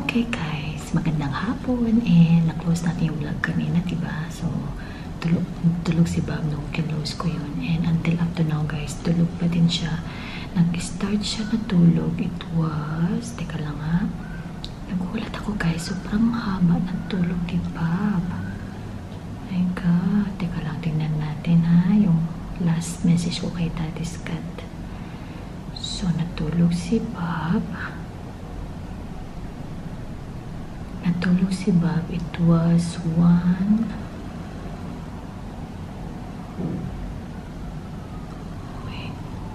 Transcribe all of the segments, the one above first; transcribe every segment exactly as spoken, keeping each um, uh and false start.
Okay guys, magandang hapon and na-close natin yung vlog kanina, diba? So, tulog, tulog si Bob nung kinlose ko yun. And until up to now guys, tulog pa din siya. Nag-start siya na tulog. It was, teka lang ha. Nagulat ako guys, sobrang haba ng tulog ni Bob. My God, teka lang, tingnan natin ha. Yung last message ko kay Daddy Scott. So, natulog si Bob. Natulog si Bob. It was one. Wait.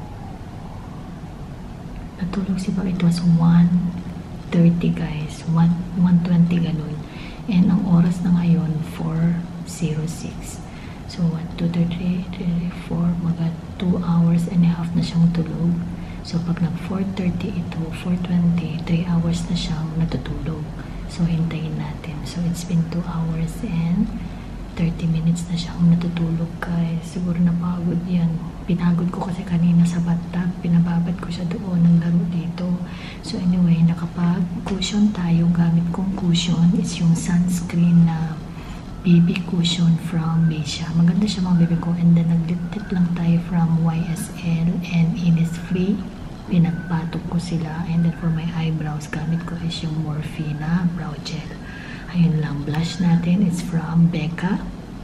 Natulog si Bob. It was one thirty guys. one twenty ganun. And ang oras na ngayon, four oh six. So, one, two, three, three, four, mga two hours and a half na siyang tulog. So, pag nag four thirty ito, four twenty, three hours na siyang natutulog. So, hintayin natin. So, it's been two hours and thirty minutes na siyang natutulog guys. Siguro napagod yan. Pinagod ko kasi kanina sa bathtub. Pinababad ko siya doon ng laro dito. So, anyway, nakapag-cushion tayo. Gamit kong cushion is yung sunscreen na B B cushion from Becia. Maganda siya mga baby ko. And then, nag-tip lang tayo from Y S L and Innisfree. Pinagpatok ko sila. And then for my eyebrows, gamit ko is yung Morphe na brow gel. Ayun lang. Blush natin is from Becca.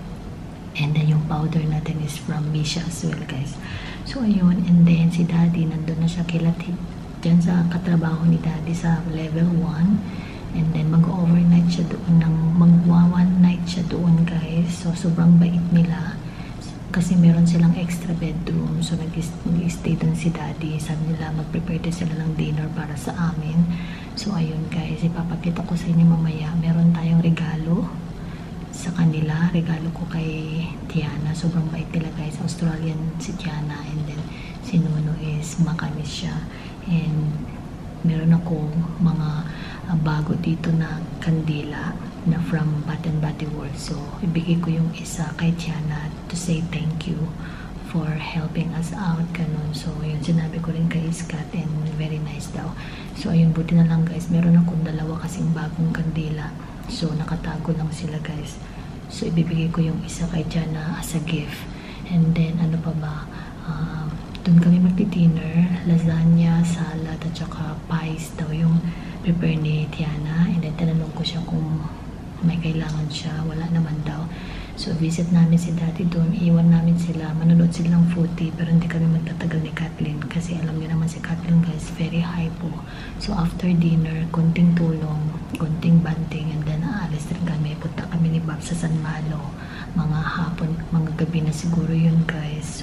And then yung powder natin is from Misha as well guys. So ayun. And then si Daddy, nandun na siya kilatid dyan sa katrabaho ni Daddy sa level one. And then mag-overnight siya doon. Ng mag-one night siya doon guys. So sobrang bait nila. Kasi meron silang extra bedroom. So, nag-stay dun si Daddy. Sabi nila, mag-prepare din sila ng dinner para sa amin. So, ayun guys. Ipapakita ko sa inyo mamaya. Meron tayong regalo sa kanila. Regalo ko kay Tiana. Sobrang bait nila guys. Australian si Tiana. And then, si Nuno is makamis siya. And, meron ako mga uh, bago dito na kandila na from Bath and Body Works. So, ibigay ko yung isa kay Tiana to say thank you for helping us out. Ganun. So, yun, sinabi ko rin kay Scott and very nice daw. So, ayun, buti na lang guys. Meron akong dalawa kasing bagong kandila. So, nakatago lang sila guys. So, ibibigay ko yung isa kay Tiana as a gift. And then, ano pa ba? Uh, doon kami magti-dinner. Lasagna, salad, at saka pies daw yung prepare ni Tiana. And then, tinanong ko siya kung may kailangan siya, wala naman daw. So, visit namin si Daddy doon, iwan namin sila, manonood silang footy, pero hindi kami magtatagal ni Kathleen, kasi alam niyo naman si Kathleen guys, very hypo. So, after dinner, konting tulong, konting banting, and then aalis rin kami, punta kami ni Bob sa San Malo, mga hapon, mga gabi na siguro yun guys. So,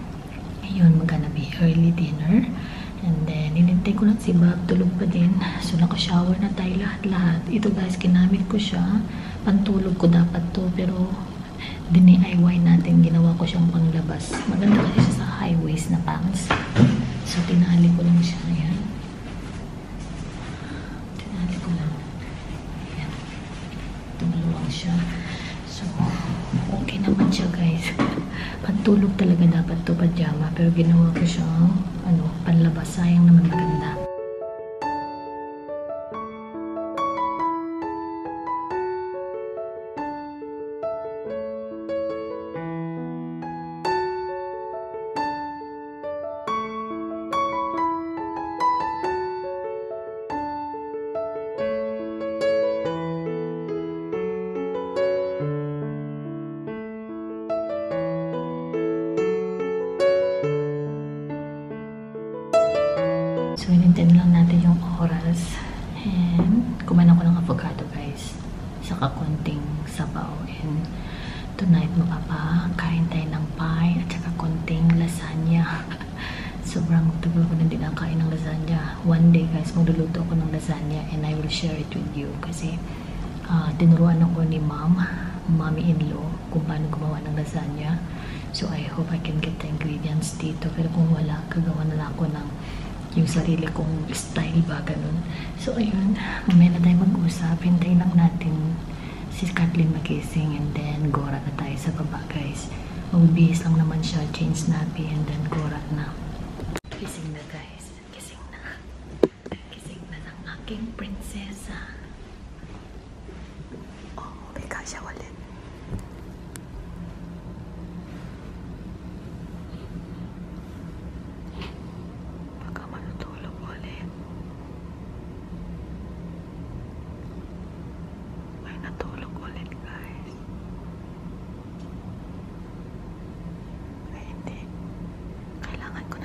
ayun, magana be early dinner. And then, inintay ko lang si Bob, tulog pa din. So, naka-shower na tayo lahat-lahat. Ito guys, kinamit ko siya. Pantulog ko dapat to, pero dini-I Y natin, ginawa ko siyang panglabas. Maganda kasi siya sa high waist na pants. So, tinali ko lang siya. Ayan. Tinali ko lang. Ayan. Tumuluwang siya. So, okay naman siya guys. Pantulog talaga dapat to, pajama. Pero ginawa ko siyang ano, panlabas. Sayang naman maganda. So, inintend lang natin yung oras. And, kumain ako ng avocado, guys. Saka konting sabaw. And, tonight, magpapakain tayo ng pie at saka konting lasagna. Sobrang tagal ko na din ang kain ng lasagna. One day, guys, magluluto ako ng lasagna and I will share it with you. Kasi, uh, tinuruan ako ni mom, mommy-in-law, kung paano gumawa ng lasagna. So, I hope I can get the ingredients dito. Pero kung wala, gagawa na lang ako ng yung sarili kong style ba, ganun. So, ayun, mamaya na tayo mag-usap. Hintayin lang natin si Kathleen magising and then Gora na tayo sa baba, guys. Magbihis lang naman siya, change nappy and then Gora na. Gising na, guys. Gising na. Gising na ng aking prinsesa.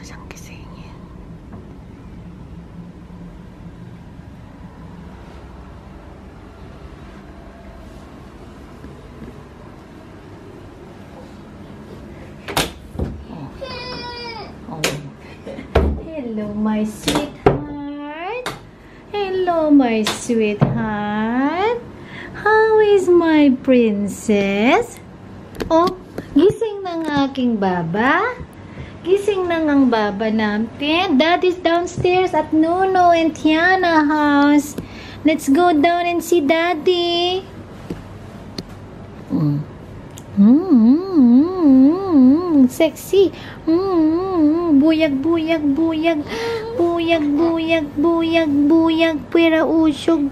siyang gisingin. Oh. Oh. Hello, my sweetheart. Hello, my sweetheart. How is my princess? Oh, gising na ng aking baba. Gising na ng baba natin. Dad is downstairs at Nuno and Tiana house. Let's go down and see Daddy. Mm. Mm-hmm. Sexy. Mm-hmm. Buyag, buyag, buyag. Buyag, buyag, buyag, buyag. Pwera usog.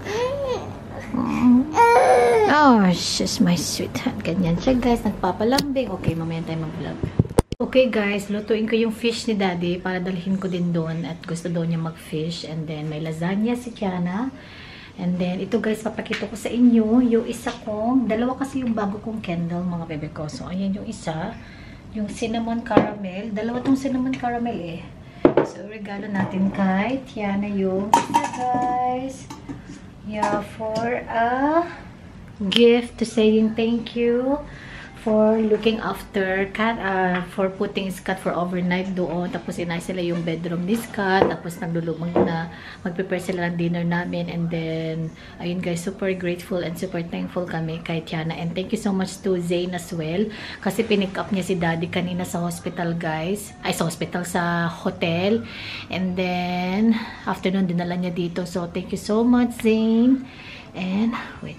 Oh, she's my sweetheart. Ganyan siya, guys. Nagpapalambing. Okay, mamaya tayo mag-vlog. Okay, guys. Lutuin ko yung fish ni Daddy para dalhin ko din doon. At gusto doon niya mag-fish. And then, may lasagna si Tiana. And then, ito guys, papakita ko sa inyo yung isa kong, dalawa kasi yung bago kong candle, mga bebe ko. So, ayan yung isa. Yung cinnamon caramel. Dalawa tong cinnamon caramel eh. So, regalo natin kay Tiana yung isa, guys. Yeah, for a gift to saying thank you for looking after cat, uh, for putting Scott for overnight doon. Tapos inay sila yung bedroom ni Scott. Tapos naglulumag na, mag-prepare sila ng dinner namin. And then, ayun guys, super grateful and super thankful kami kay Tiana. And thank you so much to Zane as well. Kasi pinick up niya si Daddy kanina sa hospital, guys. Ay, sa hospital, sa hotel. And then, afternoon, dinala niya dito. So, thank you so much, Zane. And, wait.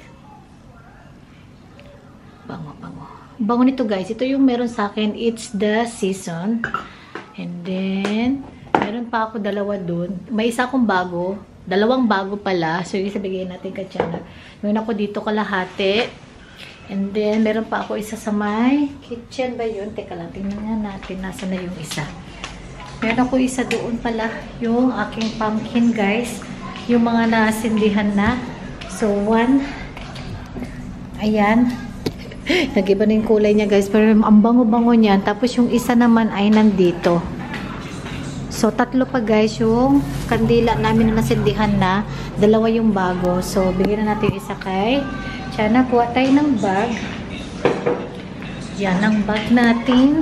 Bango, bango. Bango nito guys. Ito yung meron sa akin. It's the season. And then, meron pa ako dalawa dun. May isa akong bago. Dalawang bago pala. So, yung isa bigay natin kay Tiana. Meron ako dito kalahati. And then, meron pa ako isa sa may kitchen ba yun? Teka lang, tingnan nga natin. Nasaan na yung isa. Meron ako isa doon pala. Yung aking pumpkin guys. Yung mga nasindihan na. So, one. Ayan. Nag-iba na yung kulay niya guys. Pero ang bango-bango niyan. Tapos yung isa naman ay nandito. So tatlo pa guys yung kandila namin na nasindihan na. Dalawa yung bago. So bigyan na natin yung isa kay Tiana. Kuha tayo ng bag. Yan ang bag natin.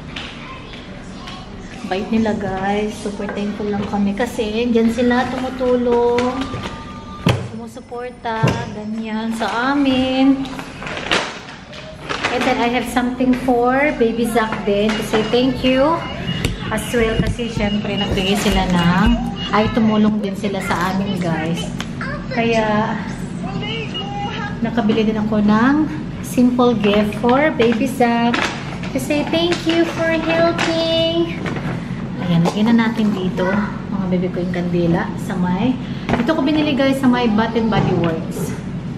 Bait nila guys. Super thankful lang kami. Kasi dyan sila tumutulong. Sumusuporta. Ganyan sa amin. And then, I have something for Baby Zach din to say thank you as well. Kasi, syempre, nagbigay sila ng, ay, tumulong din sila sa amin, guys. Kaya, nakabili din ako ng simple gift for Baby Zach to say thank you for helping. Ayan, lagyan na natin dito, mga baby ko yung kandila sa may, ito ko binili, guys, sa may Bath and Body Works.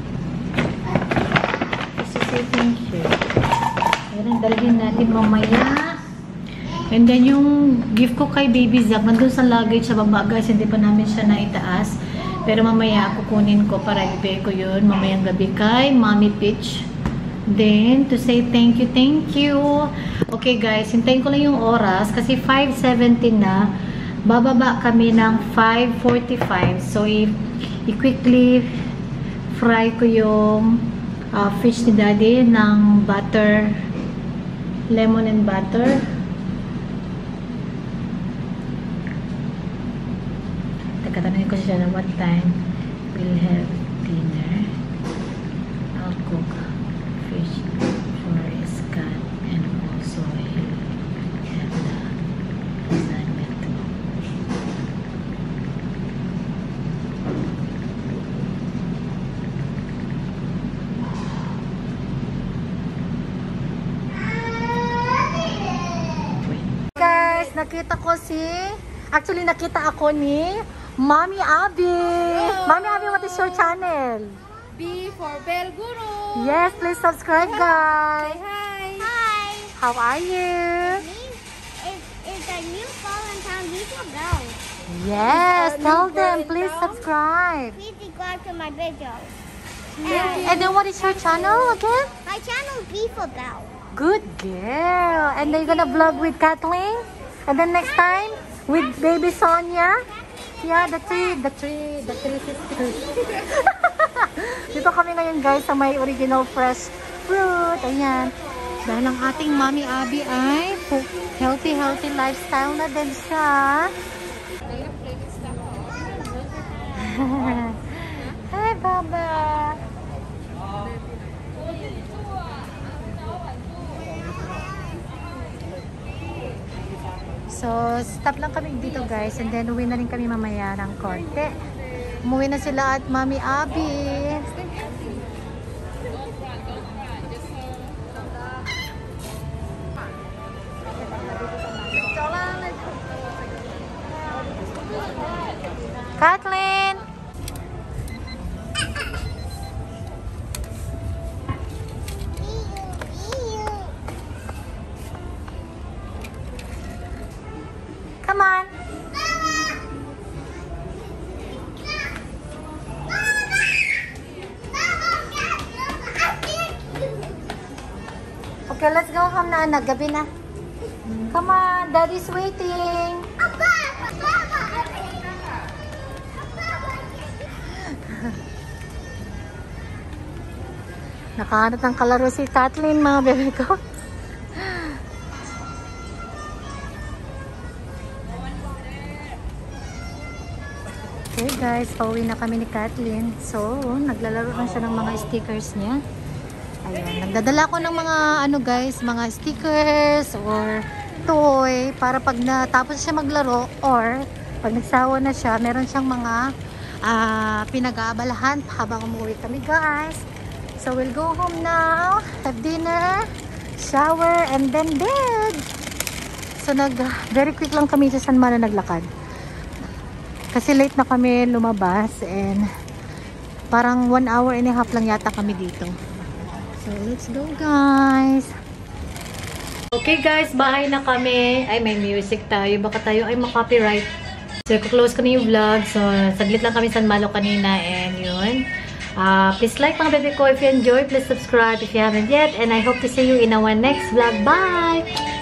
To say thank you. Ayan, dalhin natin mamaya. And then, yung gift ko kay Baby Zach, nandun sa luggage sa baba, guys. Hindi pa namin siya naitaas. Pero mamaya, kukunin ko para ibigay ko yun. Mamayang gabi kay Mommy Peach. Then, to say thank you, thank you. Okay, guys. Hintayin ko lang yung oras. Kasi five seventeen na. Bababa kami ng five forty-five. So, i-quickly fry ko yung uh, fish ni Daddy ng butter, lemon and butter. Teka-tanongin ko siya na what time we'll have dinner. I'll cook fish for Scott and also he'll have the lasagna too. Nakita ko si, actually nakita ako ni Mommy Abby. Hello. Mommy Abby, what is your channel? B for Bell Guru. Yes, please subscribe, guys. Say hi. Hi. How are you? It's, it's a new Valentine YouTube bell. Yes, It's a tell new them, girl please now. subscribe. Please subscribe to my video. And then what is your channel again? My channel is B for Bell. Good girl. And then you're gonna vlog with Kathleen? And then next time, with baby Sonia. Yeah, the three, the three, the three sisters. Dito kami ngayon guys sa may original fresh fruit. Ayan. Dahil ang ating Mommy Abby ay healthy, healthy lifestyle na din siya. Hi, Baba. So, stop lang kami dito guys. And then, uwi na rin kami mamaya ng konti. Umuwi na sila at Mommy Abby. Kathleen! Come on! Okay, let's go home na, anak. Gabi na. Come on, Daddy's waiting. Nakahanap ng kalaro si Kathleen, mga bebe ko. Okay guys, pauwi na kami ni Kathleen. So, naglalaro na siya ng mga stickers niya. Ayan, nagdadala ko ng mga ano guys, mga stickers or toy para pag natapos siya maglaro or pag nagsawa na siya, meron siyang mga uh, pinag-aabalahan habang umuwi kami guys. So we'll go home now, have dinner, shower, and then bed. So nag very quick lang kami sa San Malo naglakad. Kasi late na kami lumabas and parang one hour and a half lang yata kami dito. So let's go guys. Okay guys, bahay na kami. Ay, may music tayo. Baka tayo ay makopyright. So i-close ko na yung vlog. So saglit lang kami San Malo kanina and yun. Uh, please like mga bebe ko if you enjoy. Please subscribe if you haven't yet. And I hope to see you in our next vlog. Bye!